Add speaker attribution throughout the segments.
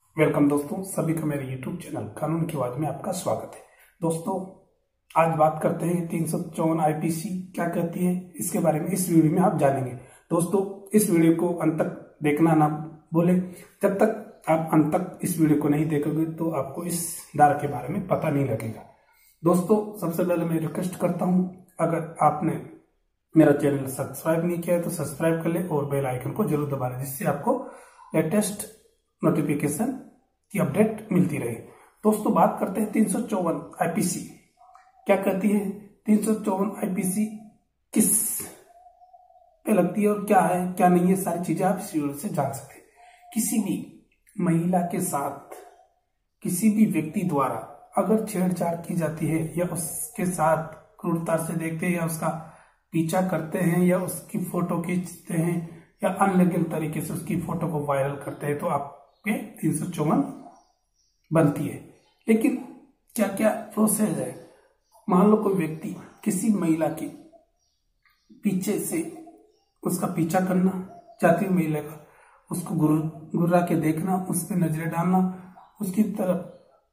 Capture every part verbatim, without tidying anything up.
Speaker 1: Welcome दोस्तों, सभी का मेरे यूट्यूब चैनल कानून की आवाज में आपका स्वागत है। दोस्तों, आज बात करते हैं तीन सौ चौवन आईपीसी क्या कहती है, इसके बारे में इस वीडियो में आप जानेंगे। दोस्तों, इस वीडियो को अंत तक देखना ना बोले। जब तक आप अंत तक इस वीडियो को नहीं देखोगे तो आपको इस धारा के बारे में पता नहीं लगेगा। दोस्तों, सबसे पहले मैं रिक्वेस्ट करता हूं, अगर आपने मेरा चैनल सब्सक्राइब नहीं किया है तो सब्सक्राइब कर ले और बेल आइकन को जरूर दबा लें, जिससे आपको लेटेस्ट नोटिफिकेशन की अपडेट मिलती रहे। दोस्तों, बात करते हैं तीन सौ चौवन आईपीसी क्या कहती है। तीन सौ चौवन आईपीसी किस पे लगती है और क्या है क्या नहीं है, सारी चीजें आप इस वीडियो से जान सकते हैं। किसी भी महिला के साथ किसी भी व्यक्ति द्वारा अगर छेड़छाड़ की जाती है या उसके साथ क्रूरता से देखते हैं या उसका पीछा करते हैं या उसकी फोटो खींचते हैं या अनलीगल तरीके से उसकी फोटो को वायरल करते हैं तो आप पे तीन सौ चौवन बनती है। लेकिन क्या क्या प्रोसेस है। मान लो कोई व्यक्ति किसी महिला के पीछे से उसका पीछा करना चाहती हुई महिला का, उसको गुर्रा के देखना, उस पर नजरें डालना, उसकी तरफ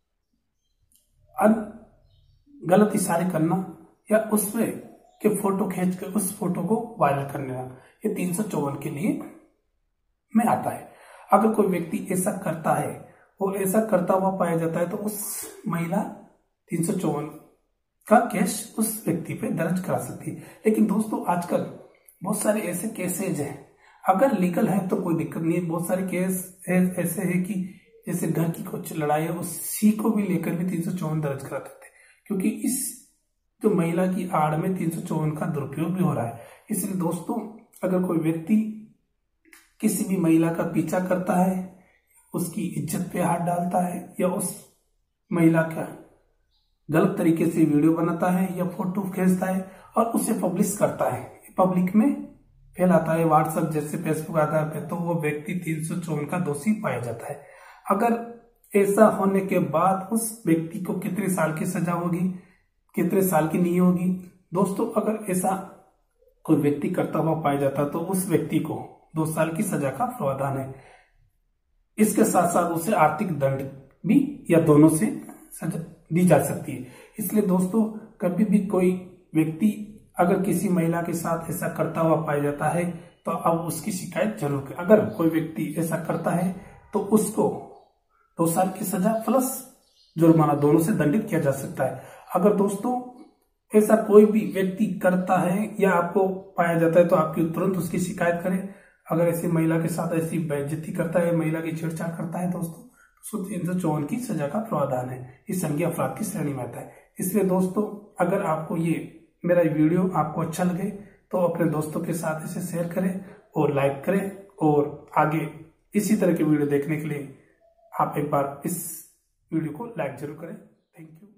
Speaker 1: गलत इशारे करना या उसमें के फोटो खींच कर उस फोटो को वायरल करने का, ये तीन सौ चौवन के लिए में आता है। अगर कोई व्यक्ति ऐसा करता है और ऐसा करता हुआ पाया जाता है तो उस महिला तीन सौ चौवन का केस उस व्यक्ति पे दर्ज करा सकती है। लेकिन दोस्तों, आजकल बहुत सारे ऐसे केसेज हैं, अगर लीगल है तो कोई दिक्कत नहीं है। बहुत सारे केस ऐसे हैं कि जैसे घर की कुछ लड़ाई है, उसी को भी लेकर भी तीन सौ चौवन दर्ज करा सकते हैं, क्योंकि इस जो महिला की आड़ में तीन सौ चौवन का दुरुपयोग भी हो रहा है। इसलिए दोस्तों, अगर कोई व्यक्ति किसी भी महिला का पीछा करता है, उसकी इज्जत पे हाथ डालता है या उस महिला का गलत तरीके से वीडियो बनाता है या फोटो खींचता है और उसे पब्लिश करता है, पब्लिक में फैलाता है, व्हाट्सएप जैसे फेसबुक आधार पे, तो वो व्यक्ति तीन सौ चौवन का दोषी पाया जाता है। अगर ऐसा होने के बाद उस व्यक्ति को कितने साल की सजा होगी, कितने साल की नहीं होगी। दोस्तों, अगर ऐसा कोई व्यक्ति करता हुआ पाया जाता तो उस व्यक्ति को दो साल की सजा का प्रावधान है। इसके साथ साथ उसे आर्थिक दंड भी या दोनों से सजा दी जा सकती है। इसलिए दोस्तों, कभी भी कोई व्यक्ति अगर किसी महिला के साथ ऐसा करता हुआ पाया जाता है तो अब उसकी शिकायत जरूर करें। अगर कोई व्यक्ति ऐसा करता है तो उसको दो साल की सजा प्लस जुर्माना दोनों से दंडित किया जा सकता है। अगर दोस्तों ऐसा कोई भी व्यक्ति करता है या आपको पाया जाता है तो आपकी तुरंत उसकी शिकायत करें। अगर ऐसी महिला के साथ ऐसी बेइज्जती करता है, महिला की छेड़छाड़ करता है दोस्तों, तो तीन सौ चौवन की सजा का प्रावधान है, इस संज्ञेय अपराध की श्रेणी में आता है। इसलिए दोस्तों, अगर आपको ये मेरा वीडियो आपको अच्छा लगे तो अपने दोस्तों के साथ इसे शेयर करें और लाइक करें, और आगे इसी तरह के वीडियो देखने के लिए आप एक बार इस वीडियो को लाइक जरूर करें। Thank you.